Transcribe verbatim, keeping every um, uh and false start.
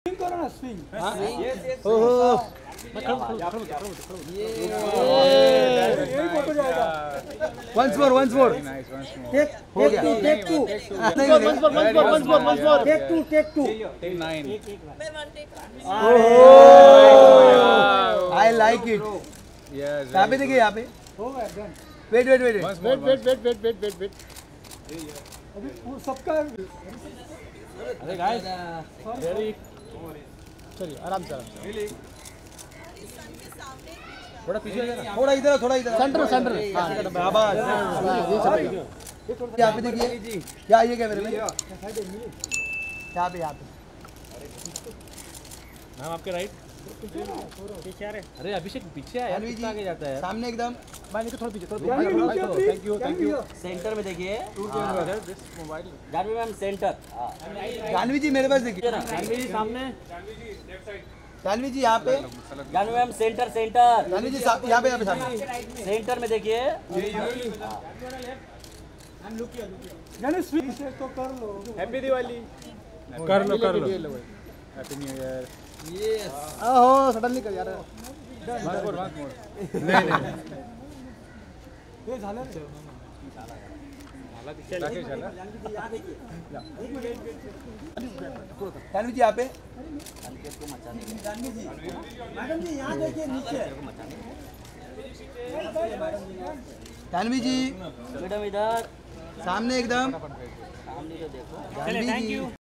करो ना स्विंग। ओहो यही फोटो जाएगा। Once more once more take हो गया। टेक टू नहीं once more once more once more once more take two take two take nine. I like it. Yes यहाँ पे देखिए यहाँ पे हो गया done. Wait wait wait wait wait wait wait wait wait wait wait अभी वो सबका अरे गाइस वेरी चलिए आराम से आराम से थोड़ा पीछे जरा थोड़ा इधर थोड़ा इधर सेंटर सेंटर शाबाश यहाँ पे देखिए क्या ये कैमरे में यहाँ पे यहाँ पे मैम आपके राइट पीछे आ रहे। अरे अभिषेक पीछे आया यार, कितना आगे जाता है सामने एकदम भाई निकल थोड़ा पीछे थोड़ा Can we look here, please? Thank you thank you centre में देखिए this mobile Janvi ma'am centre Janvi ji मेरे पास देखिए जानवी जी सामने जानवी जी यहाँ पे Janvi ma'am centre centre Janvi ji सा- यहाँ पे यहाँ पे सामने सेंटर में देखिए यानी स्विंग से तो कर लो। हैप्पी दिवाली कर लो कर लो हैप्पी न्यू ईयर ओहो सडनली कर यार वंस मोर वंस मोर नहीं नहीं हे झालं रे। राकेश आला जानवी जी यहाँ पे मैडम जी यहाँ देखिए नीचे। जानवी जी मैडम इधर सामने एकदम सामने तो देखो जानवी जी